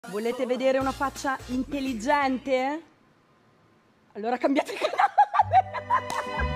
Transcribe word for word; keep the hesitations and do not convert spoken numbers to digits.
Volete vedere una faccia intelligente? Allora cambiate canale!